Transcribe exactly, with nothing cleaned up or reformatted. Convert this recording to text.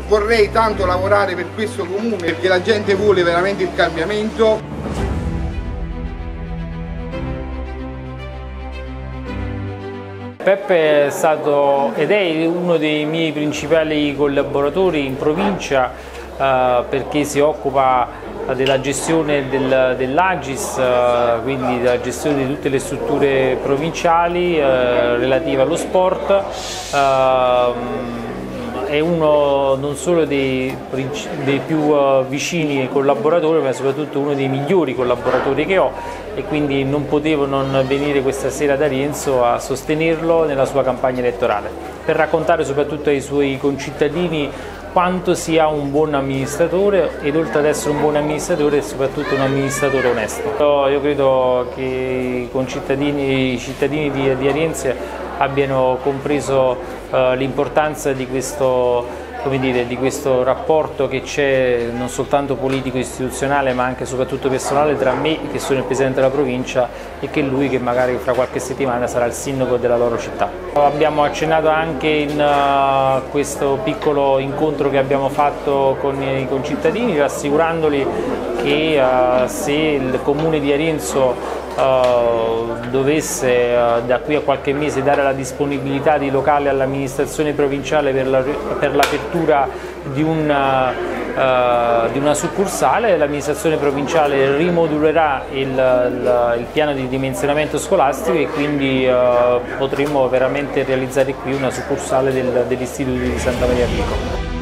vorrei tanto lavorare per questo comune perché la gente vuole veramente il cambiamento. Peppe è stato ed è uno dei miei principali collaboratori in provincia eh, perché si occupa della gestione del, dell'Agis, eh, quindi della gestione di tutte le strutture provinciali eh, relative allo sport. Eh, è uno non solo dei, dei più uh, vicini collaboratori, ma soprattutto uno dei migliori collaboratori che ho, e quindi non potevo non venire questa sera da Rienzo a sostenerlo nella sua campagna elettorale, per raccontare soprattutto ai suoi concittadini quanto sia un buon amministratore, ed oltre ad essere un buon amministratore è soprattutto un amministratore onesto. Io credo che i concittadini, i cittadini di, di Arienze abbiano compreso uh, l'importanza di questo, come dire, di questo rapporto che c'è non soltanto politico istituzionale ma anche e soprattutto personale tra me, che sono il presidente della provincia, e che lui, che magari fra qualche settimana sarà il sindaco della loro città. Abbiamo accennato anche in uh, questo piccolo incontro che abbiamo fatto con i concittadini, rassicurandoli che uh, se il comune di Arienzo Uh, dovesse uh, da qui a qualche mese dare la disponibilità di locale all'amministrazione provinciale per l'apertura la, di, una, uh, di una succursale, l'amministrazione provinciale rimodulerà il, il, il piano di dimensionamento scolastico e quindi uh, potremo veramente realizzare qui una succursale del, dell'istituto di Santa Maria Vico.